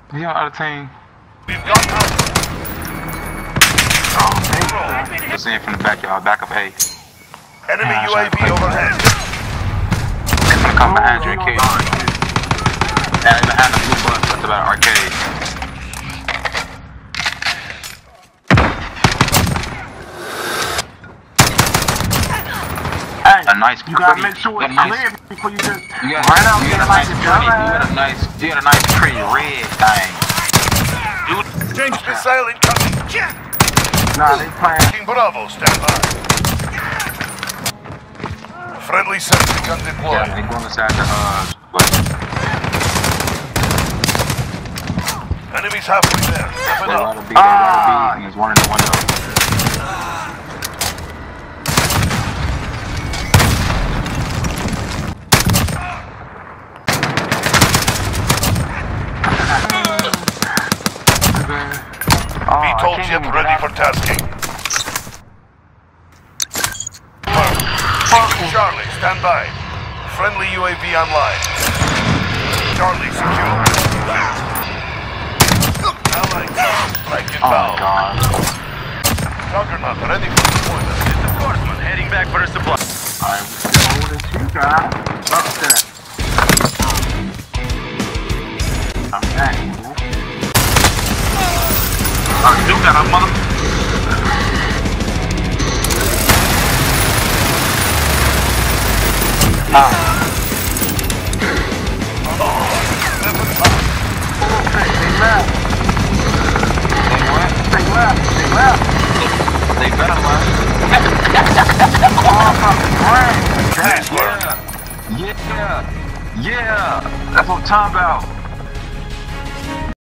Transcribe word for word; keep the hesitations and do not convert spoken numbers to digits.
He on other team. We've got out. Oh, hey. Just in from the back, y'all. Back up A. Enemy U A V overhead. They're gonna come behind you and kill you. Yeah, they're behind the blue bus. That's about arcade. Hey, a nice you gotta make sure it's nice, clear before you just you got, run out you there got a like nice a pretty, you dumbass. got a nice, you got a nice pretty red thing. Change missile incoming. Nah, they playing. King Bravo, stand by. Friendly sensing gun deployed. Yeah, they going inside the uh. But Enemies halfway there. Step it they up. rather be, they rather be, and there's one in the window. V TOL jet ready for tasking. Charlie, stand by. Friendly U A V online. Charlie secure. Allied strike inbound. Oh my god. Juggernaut ready for deployment. Reinforcement heading back for a supply. Alright, we're holding two guys. Up there. Okay. Oh, you got a mother. Ah. Hey, they left. They what? They left. They left. They better left. All fucking brain. Nice work. Yeah. Yeah. Yeah. That's what I'm talking about.